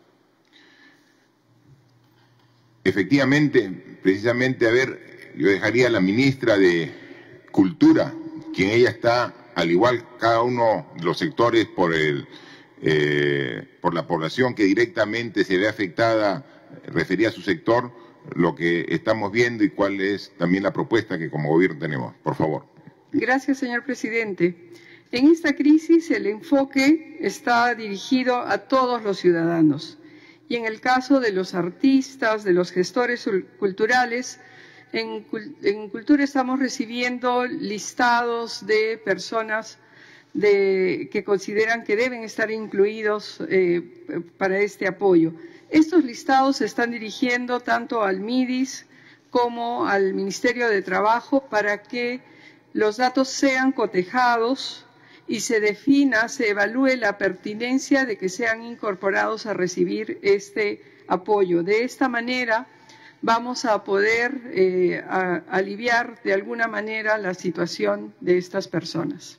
Efectivamente, precisamente, a ver, yo dejaría a la ministra de Cultura, quien ella está, al igual cada uno de los sectores por el eh, por la población que directamente se ve afectada, refería a su sector, lo que estamos viendo y cuál es también la propuesta que como gobierno tenemos. Por favor. Gracias, señor presidente. En esta crisis el enfoque está dirigido a todos los ciudadanos y en el caso de los artistas, de los gestores culturales, en, en Cultura estamos recibiendo listados de personas de, que consideran que deben estar incluidos eh, para este apoyo. Estos listados se están dirigiendo tanto al MIDIS como al Ministerio de Trabajo para que los datos sean cotejados y se defina, se evalúe la pertinencia de que sean incorporados a recibir este apoyo. De esta manera vamos a poder eh, a, aliviar de alguna manera la situación de estas personas.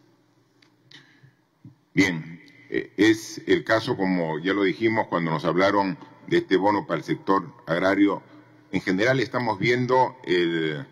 Bien, eh, es el caso, como ya lo dijimos cuando nos hablaron de este bono para el sector agrario. En general estamos viendo el,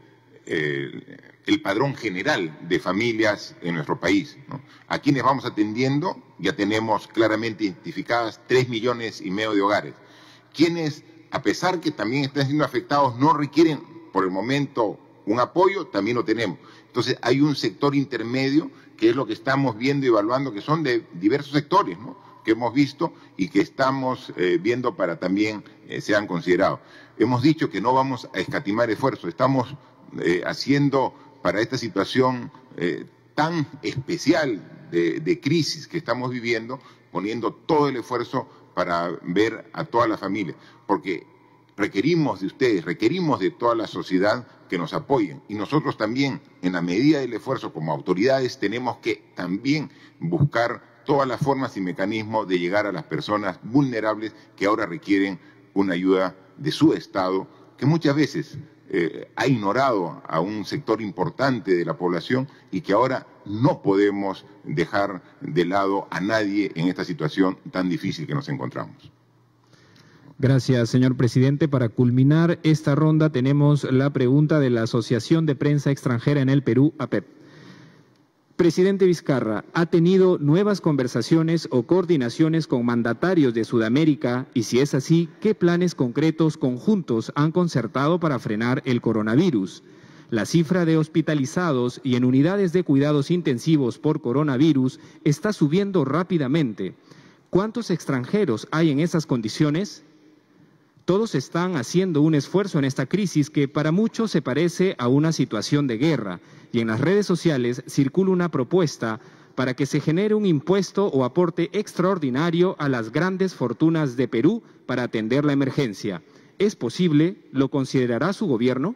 el, el padrón general de familias en nuestro país, ¿no? A quienes vamos atendiendo ya tenemos claramente identificadas tres millones y medio de hogares. Quienes, a pesar que también están siendo afectados, no requieren por el momento un apoyo, también lo tenemos. Entonces hay un sector intermedio que es lo que estamos viendo y evaluando, que son de diversos sectores, ¿no?, que hemos visto y que estamos eh, viendo para también eh, sean considerados. Hemos dicho que no vamos a escatimar esfuerzos, estamos eh, haciendo para esta situación eh, tan especial de, de crisis que estamos viviendo, poniendo todo el esfuerzo para ver a toda la familia, porque requerimos de ustedes, requerimos de toda la sociedad que nos apoyen y nosotros también, en la medida del esfuerzo como autoridades, tenemos que también buscar todas las formas y mecanismos de llegar a las personas vulnerables que ahora requieren una ayuda de su Estado, que muchas veces eh, ha ignorado a un sector importante de la población y que ahora no podemos dejar de lado a nadie en esta situación tan difícil que nos encontramos. Gracias, señor presidente. Para culminar esta ronda tenemos la pregunta de la Asociación de Prensa Extranjera en el Perú, A P E P. Presidente Vizcarra, ¿ha tenido nuevas conversaciones o coordinaciones con mandatarios de Sudamérica? Y si es así, ¿qué planes concretos conjuntos han concertado para frenar el coronavirus? La cifra de hospitalizados y en unidades de cuidados intensivos por coronavirus está subiendo rápidamente. ¿Cuántos extranjeros hay en esas condiciones? Todos están haciendo un esfuerzo en esta crisis que para muchos se parece a una situación de guerra y en las redes sociales circula una propuesta para que se genere un impuesto o aporte extraordinario a las grandes fortunas de Perú para atender la emergencia. ¿Es posible? ¿Lo considerará su gobierno?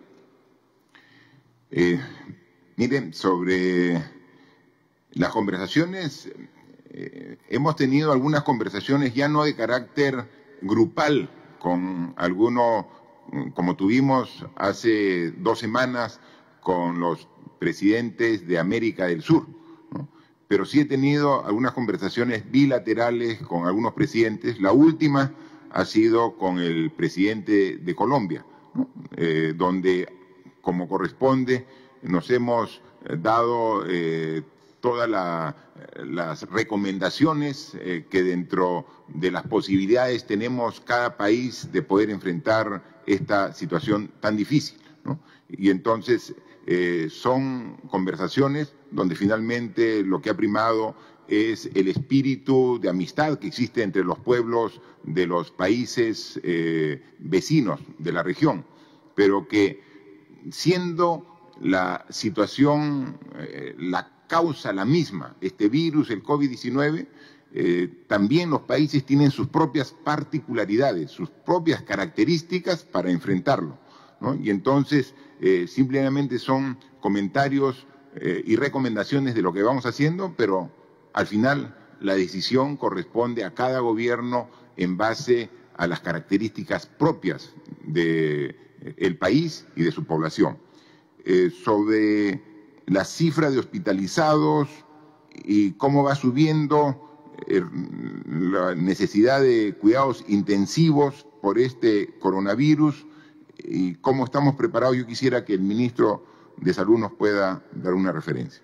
Eh, miren, sobre las conversaciones, eh, hemos tenido algunas conversaciones ya no de carácter grupal, con algunos, como tuvimos hace dos semanas con los presidentes de América del Sur, ¿no? Pero sí he tenido algunas conversaciones bilaterales con algunos presidentes. La última ha sido con el presidente de Colombia, ¿no? eh, donde, como corresponde, nos hemos dado eh, todas la, las recomendaciones eh, que dentro de las posibilidades tenemos cada país de poder enfrentar esta situación tan difícil, ¿no? Y entonces eh, son conversaciones donde finalmente lo que ha primado es el espíritu de amistad que existe entre los pueblos de los países eh, vecinos de la región, pero que siendo la situación, eh, la causa la misma, este virus, el COVID diecinueve, eh, también los países tienen sus propias particularidades, sus propias características para enfrentarlo, ¿no? Y entonces eh, simplemente son comentarios eh, y recomendaciones de lo que vamos haciendo, pero al final la decisión corresponde a cada gobierno en base a las características propias del país y de su población. Eh, sobre la cifra de hospitalizados y cómo va subiendo eh, la necesidad de cuidados intensivos por este coronavirus y cómo estamos preparados, yo quisiera que el ministro de Salud nos pueda dar una referencia.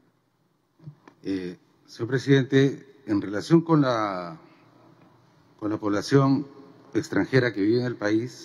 Eh, señor presidente, en relación con la, con la población extranjera que vive en el país,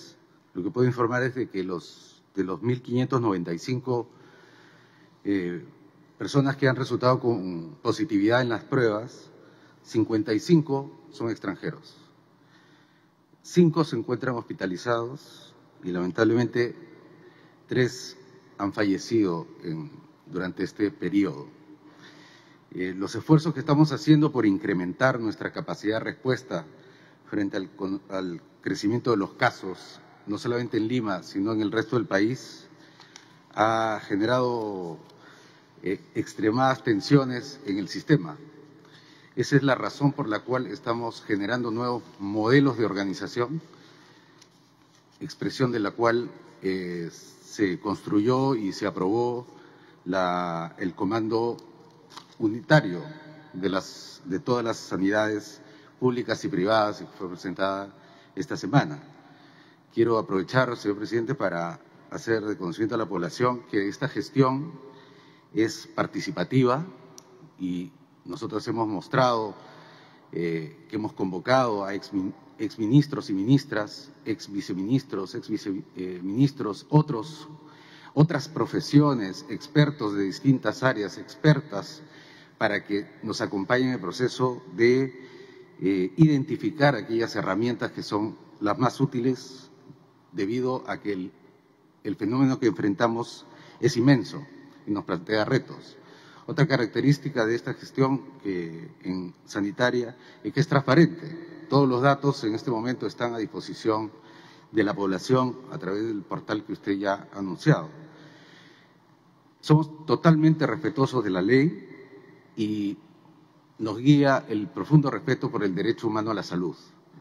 lo que puedo informar es de que los, de los mil quinientos noventa y cinco eh, personas que han resultado con positividad en las pruebas, cincuenta y cinco son extranjeros. Cinco se encuentran hospitalizados y lamentablemente tres han fallecido en, durante este periodo. Eh, los esfuerzos que estamos haciendo por incrementar nuestra capacidad de respuesta frente al, al crecimiento de los casos, no solamente en Lima, sino en el resto del país, ha generado eh, extremadas tensiones en el sistema. Esa es la razón por la cual estamos generando nuevos modelos de organización, expresión de la cual eh, se construyó y se aprobó la, el comando unitario de, las, de todas las sanidades públicas y privadas que fue presentada esta semana. Quiero aprovechar, señor presidente, para hacer de conocimiento a la población que esta gestión es participativa y nosotros hemos mostrado eh, que hemos convocado a ex, exministros y ministras, ex viceministros, ex viceministros, otros, otras profesiones, expertos de distintas áreas, expertas, para que nos acompañen en el proceso de eh, identificar aquellas herramientas que son las más útiles debido a que el, el fenómeno que enfrentamos es inmenso y nos plantea retos. Otra característica de esta gestión que, en sanitaria es que es transparente. Todos los datos en este momento están a disposición de la población a través del portal que usted ya ha anunciado. Somos totalmente respetuosos de la ley y nos guía el profundo respeto por el derecho humano a la salud.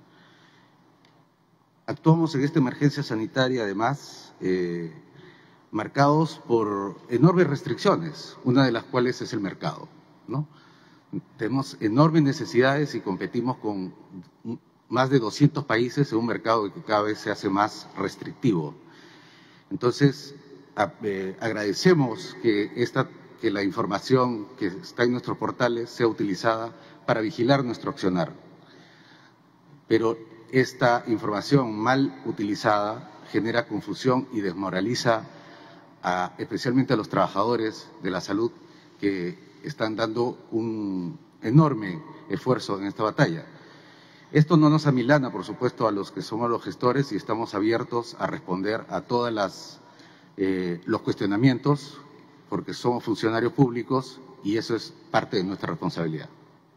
Actuamos en esta emergencia sanitaria, además, eh, marcados por enormes restricciones, una de las cuales es el mercado, ¿no? Tenemos enormes necesidades y competimos con más de doscientos países en un mercado que cada vez se hace más restrictivo. Entonces, a, eh, agradecemos que, esta, que la información que está en nuestros portales sea utilizada para vigilar nuestro accionar. Pero esta información mal utilizada genera confusión y desmoraliza A, especialmente a los trabajadores de la salud que están dando un enorme esfuerzo en esta batalla. Esto no nos amilana, por supuesto, a los que somos los gestores y estamos abiertos a responder a todos eh, los cuestionamientos porque somos funcionarios públicos y eso es parte de nuestra responsabilidad.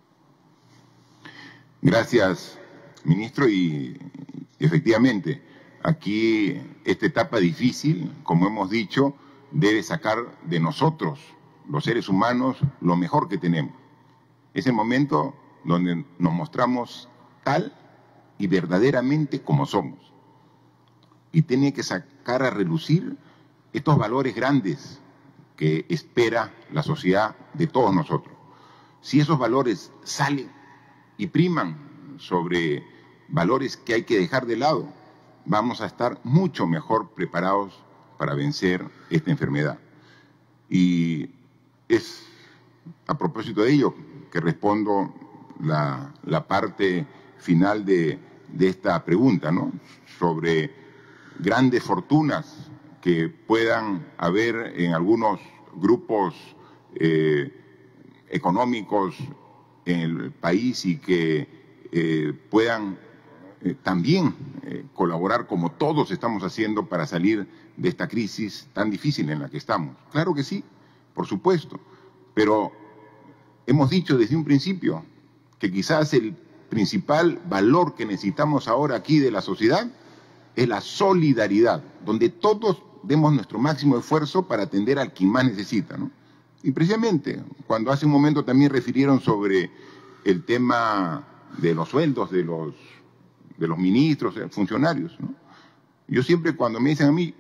Gracias, ministro, y efectivamente, aquí esta etapa difícil, como hemos dicho, debe sacar de nosotros, los seres humanos, lo mejor que tenemos. Es el momento donde nos mostramos tal y verdaderamente como somos. Y tiene que sacar a relucir estos valores grandes que espera la sociedad de todos nosotros. Si esos valores salen y priman sobre valores que hay que dejar de lado, vamos a estar mucho mejor preparados para vencer esta enfermedad. Y es a propósito de ello que respondo la, la parte final de, de esta pregunta, ¿no? Sobre grandes fortunas que puedan haber en algunos grupos eh, económicos en el país y que eh, puedan eh, también eh, colaborar como todos estamos haciendo para salir de esta crisis tan difícil en la que estamos. Claro que sí, por supuesto, pero hemos dicho desde un principio que quizás el principal valor que necesitamos ahora aquí de la sociedad es la solidaridad, donde todos demos nuestro máximo esfuerzo para atender al quien más necesita, ¿no? Y precisamente, cuando hace un momento también refirieron sobre el tema de los sueldos de los, de los ministros, funcionarios, ¿no? Yo siempre cuando me dicen a mí,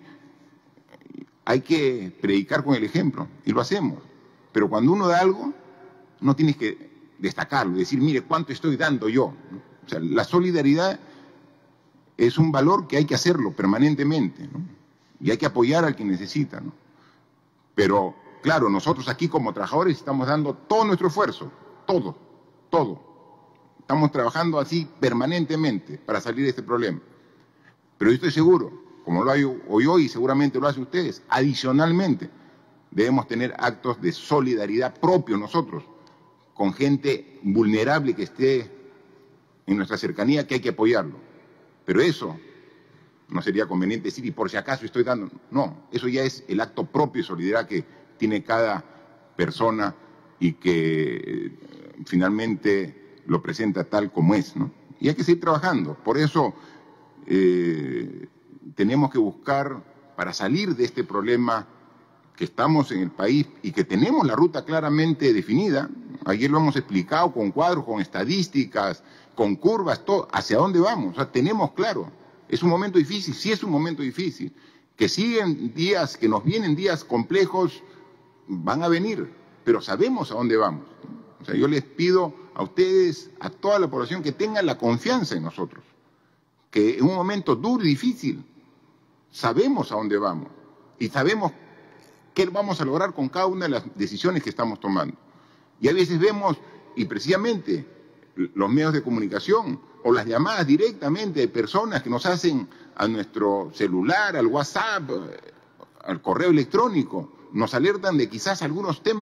hay que predicar con el ejemplo, y lo hacemos, pero cuando uno da algo, no tienes que destacarlo, decir, mire, cuánto estoy dando yo, ¿no? O sea, la solidaridad es un valor que hay que hacerlo permanentemente, ¿no? Y hay que apoyar al que necesita, ¿no? Pero, claro, nosotros aquí como trabajadores estamos dando todo nuestro esfuerzo, todo, todo. Estamos trabajando así permanentemente para salir de este problema. Pero yo estoy seguro como lo hago yo y seguramente lo hacen ustedes. Adicionalmente, debemos tener actos de solidaridad propios nosotros, con gente vulnerable que esté en nuestra cercanía, que hay que apoyarlo. Pero eso no sería conveniente decir, y por si acaso estoy dando. No, eso ya es el acto propio de solidaridad que tiene cada persona y que eh, finalmente lo presenta tal como es, ¿no? Y hay que seguir trabajando. Por eso eh, tenemos que buscar, para salir de este problema que estamos en el país y que tenemos la ruta claramente definida, ayer lo hemos explicado con cuadros, con estadísticas, con curvas, todo, hacia dónde vamos, o sea, tenemos claro. Es un momento difícil, sí es un momento difícil, que siguen días, que nos vienen días complejos, van a venir, pero sabemos a dónde vamos. O sea, yo les pido a ustedes, a toda la población, que tengan la confianza en nosotros, que en un momento duro y difícil sabemos a dónde vamos y sabemos qué vamos a lograr con cada una de las decisiones que estamos tomando. Y a veces vemos, y precisamente los medios de comunicación o las llamadas directamente de personas que nos hacen a nuestro celular, al WhatsApp, al correo electrónico, nos alertan de quizás algunos temas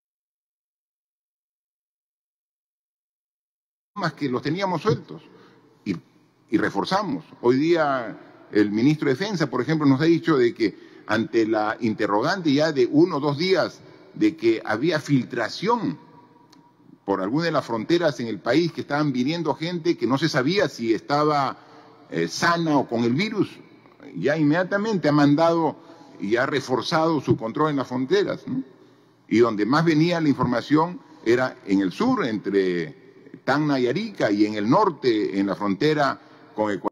que los teníamos sueltos y, y reforzamos. Hoy día el ministro de Defensa, por ejemplo, nos ha dicho de que ante la interrogante ya de uno o dos días de que había filtración por alguna de las fronteras en el país, que estaban viniendo gente que no se sabía si estaba eh, sana o con el virus, ya inmediatamente ha mandado y ha reforzado su control en las fronteras, ¿no? Y donde más venía la información era en el sur, entre Tacna y Arica, y en el norte, en la frontera con Ecuador.